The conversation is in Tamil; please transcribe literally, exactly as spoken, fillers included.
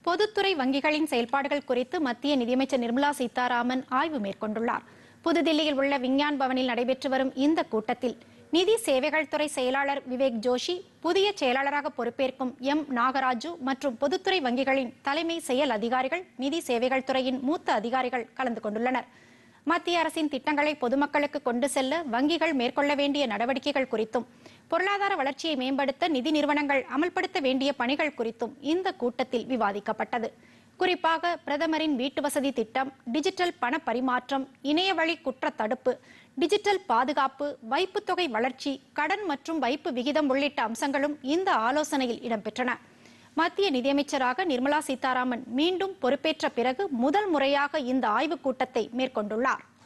பொதுத்துறை வங்கிகளின் செயல்பாடுகள் குறித்து மத்திய நிதியமைச்சர் நிர்மலா சீதாராமன் ஆய்வு மேற்கொண்டுள்ளார். புதுதில்லியில் உள்ள விஞ்ஞான் பவனில் நடைபெற்று வரும் இந்த கூட்டத்தில் நிதி சேவைகள் துறை செயலாளர் விவேக் ஜோஷி, புதிய செயலாளராக பொறுப்பேற்கும் எம் நாகராஜு மற்றும் பொதுத்துறை வங்கிகளின் தலைமை செயல் அதிகாரிகள், நிதி சேவைகள் துறையின் மூத்த அதிகாரிகள் கலந்து கொண்டுள்ளனர். மத்திய அரசின் திட்டங்களை பொதுமக்களுக்கு கொண்டு செல்ல வங்கிகள் மேற்கொள்ள வேண்டிய நடவடிக்கைகள் குறித்தும், பொருளாதார வளர்ச்சியை மேம்படுத்த நிதி நிறுவனங்கள் அமல்படுத்த வேண்டிய பணிகள் குறித்தும் இந்த கூட்டத்தில் விவாதிக்கப்பட்டது. குறிப்பாக பிரதமரின் வீட்டு வசதி திட்டம், டிஜிட்டல் பண பரிமாற்றம், இணையவழி குற்ற தடுப்பு, டிஜிட்டல் பாதுகாப்பு, வைப்பு தொகை வளர்ச்சி, கடன் மற்றும் வைப்பு விகிதம் உள்ளிட்ட அம்சங்களும் இந்த ஆலோசனையில் இடம்பெற்றன. மத்திய நிதியமைச்சராக நிர்மலா சீதாராமன் மீண்டும் பொறுப்பேற்ற பிறகு முதல் முறையாக இந்த ஆய்வுக் கூட்டத்தை மேற்கொண்டுள்ளார்.